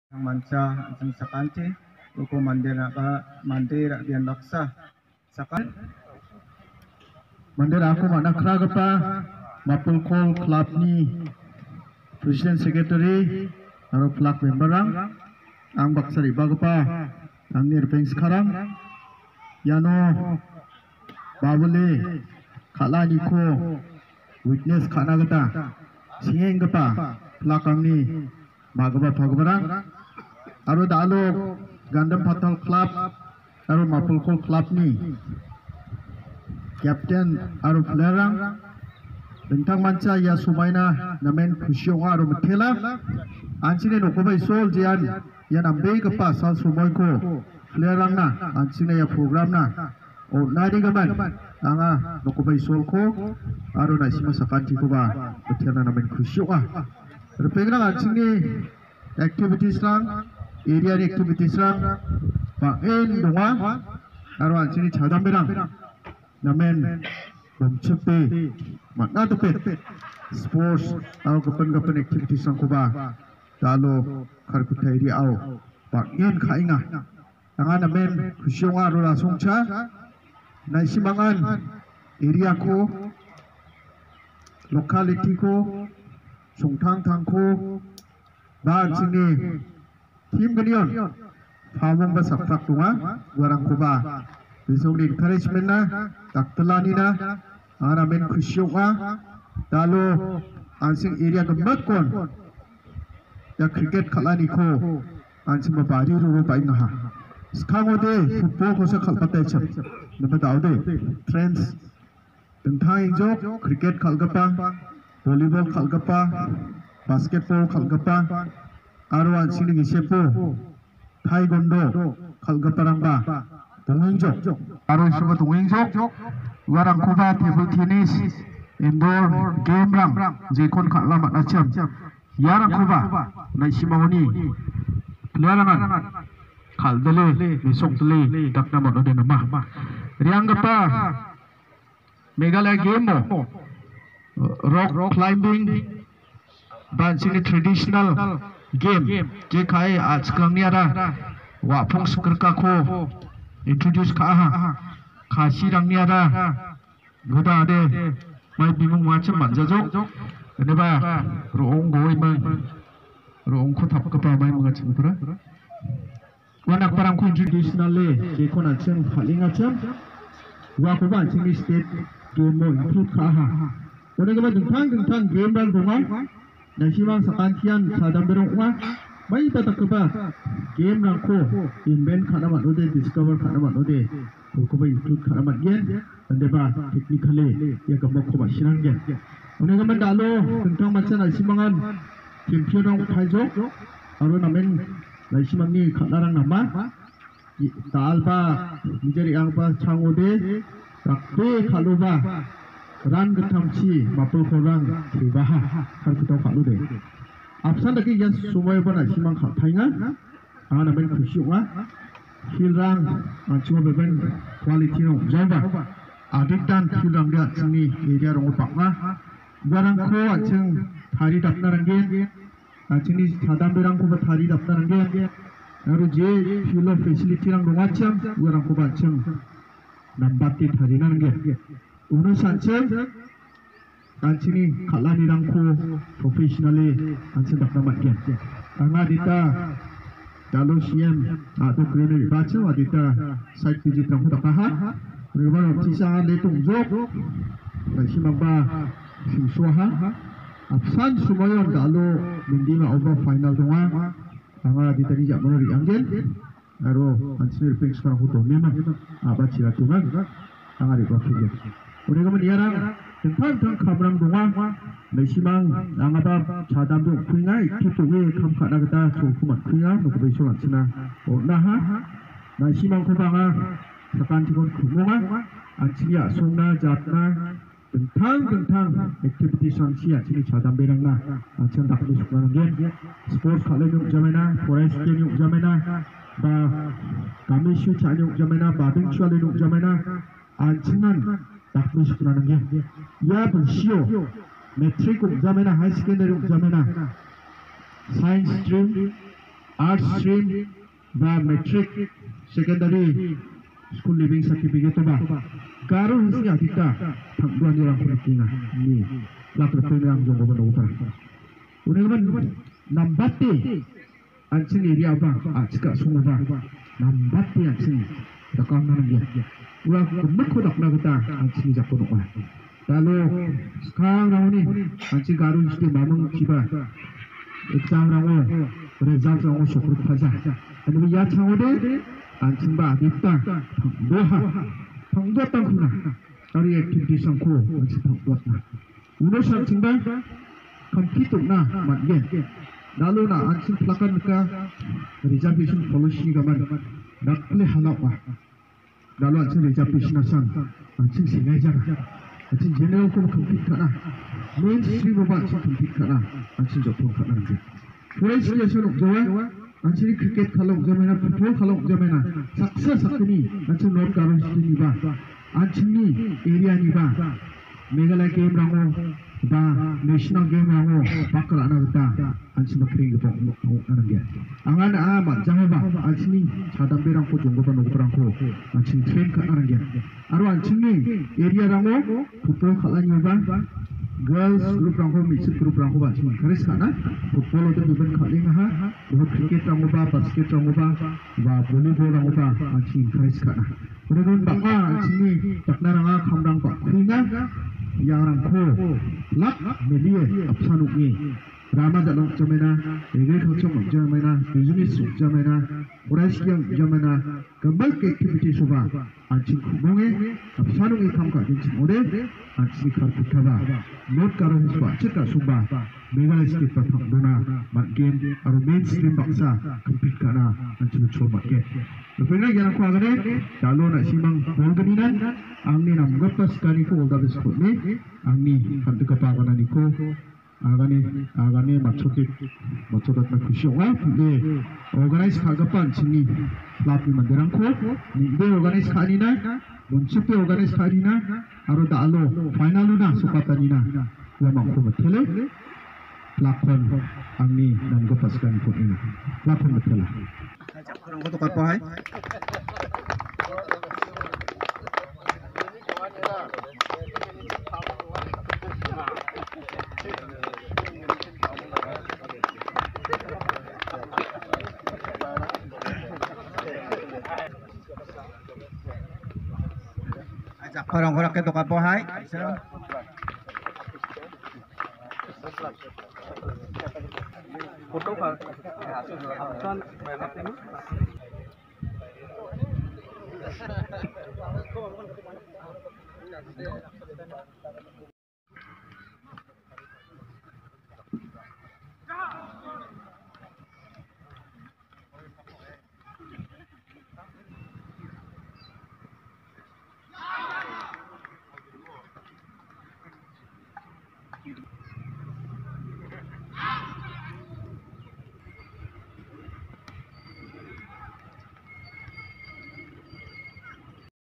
manca anjing sakanti uko mandira dian laksa sakan mandira aku mana keragapa mapul kol club ni president secretary aro club member ang baksari bagapa ang nirpeng sekarang yano babule kalani ko witness kana gata singeng gapa pelakang ni magaba phagbarang aro dalo gandam patal club aro mapul kol club ni captain aro playerang bentang manca ya sumaina namen khusyong aro methela anchine nokobai sol jian yan ambe gapa sal sumoy ko playerang na anchine ya program na o nadi gaman anga nokobai sol ko aro naisima sakanti ko ba methela namen khusyong Repegrang anjingni activities lang, area activities lang, paen donga, aro anjingni cadamberang, namen bangcepe, makna tupe, sports, aro kapan activities lang kuba, dalo karkuta area au, paen kainga, anga namen kusyonga aro lasongcha, naisimangan area ko, locality ko, Songtang tangko dan sini tim genion pamong ba sakpak tunga warang kuba besok di encouragement na taktelani na aramen khusyuka dalo ansing area gemak kon ya cricket khalani ko ansing mabari ru ba inga skangode football ko sa khalpate chap nabadaude trends tentang injok cricket khalgapa volleyball khalgapa basketball khalgapa aro ansini gisepo taekwondo khalgaparangba dongengjok aro suba dongengjok warang kuba table tennis indoor game rang jekon khalama acham yarang kuba naisimawani larangan khaldale misokdale dakna monode nama rianggapa Meghalaya game mo rock climbing dan sini traditional game je kai आजकल ni ada wapung sekerka ko introduce ka khasi rang ni ada goda ade mai bimung macam manjajok ne ba roong goi mang roong ko thap ka pa mai mga chingpura wanak parang ko traditional le je ko na cheng phaling acham wa ko ba ching state game mo include ka Oleh sebab tentang game dan rumah, nasimang sakantian sadam berumah, mai tatak keba game rangko invent khanamat ode discover khanamat ode, ko include khanamat gen, ande ba technically ya gamok ko masinan gen. Oleh sebab dalo tentang macam nasimangan champion rang thaijo, aro namen nasimang ni khanarang nama, talba mijari ang ba changode, rakbe khaluba. Ran getamci mapul korang tibaha kan kita kalu deh. Absan lagi yang semua yang pernah simang khainga, anak namen khusyukah, filrang cuma beben kualiti nong jaga. Adik dan filrang dia sini dia orang upakna, barang ko aceng hari dapna ranggen, aceng ni sadam berang ko hari dapna ranggen. Lalu je filo facility rang dongacam, barang ko aceng nambati hari ranggen. Uno sancem ancini kalani rangko profesionale ancin dakna matgen anga dita dalo siam atau krene baca adita site visit rangko dakaha rebar tisa le tungjok simamba simsuha absan sumayon dalo mendima over final donga anga dita ni jakmono ri anggen aro ancin pings kan huto memang aba ciratungan anga ri profile Oleh kerana diarang tentang kabarang doang, nasimang angada cadam tu kuingai kita we kam kana kita cukup kuingai untuk besolan cina. Oh nah, nasimang kubanga sekan tikon kumunga, ancia sungna jatna tentang aktiviti sansia cini cadam berangna, ancian tak besolan gen. Sports kalau nyuk jamena, forest nyuk jamena, ba kami syu nyuk jamena, babing syu nyuk jamena, ancian tak besolan gen. Ya bersio, metrik jamena, high secondary jamena, science stream arts stream बा matric secondary school leaving certificate बा गारो हंसी आदिता थांगुan orang pentinga ni lakar penang jong bono upara uneman nambate ancing area ba achka sunga ba nambate ancing dakang nang dia ulah kumko dakna kita ancing jakono ba lalu sekarang rauni ancing garu isti mamang kiba exam rango result rango syukur kaza anu ya changode ancing ba dipta doha thangdo tangkuna ari activity sangko ancing thangdo na uno ancing ba complete na matgen lalu na ancing plakan ka reservation policy gaman dakle halak ba lalu ancing reservation asan ancing singai jara ancing general ko complete kana mainstream ba ancing complete kana ancing jopong kana nje forest station jawa ancing cricket khalok jamena football khalok jamena success sakni ancing not karon ni ba ancing ni area ni ba Meghalaya game rango ba national game rango bakal ana kita ancing makring gepok ana dia angan amat jangan ba ancing sadam berang ko jonggo ba nograng ko ancing train ka ana dia aru ancing ni area rango football khalani ba girls group rango mixed group rango ba ancing karis kana football ote duben khaling ha bo cricket rango ba basket rango ba volleyball rango ba ancing karis kana udah baka ancing ni takna ranga khamrang ba khuina yang rangko lak media apsanuk ni rama jalong jamena agriculture jamena business jamena orais yang jamena kembal ke activity soba ancing khubonge apsanuk ikam ka ancing ode ancing khar kutaba not karon soba cheka soba Meghalaya state pa thangdona mat game aru mainstream baksa compete kana ancing chol mat ke Pernah jalan ku agane dalo na simang bolganinan angni nam gapas kani ko olda beskot ni angni kantu kapagana ni ko agane machotik na kusyonga de organize kagapan sini lapi manderang ko ni de organize kanina bonsupe organize kanina aro dalo finalu na supatanina lamang ko matele lakon angni nam gapas kani ko ini lakon matela Orang ko tukar po hay. Orang ko ke tukar po hay. Foto ka. Apsan menak ini.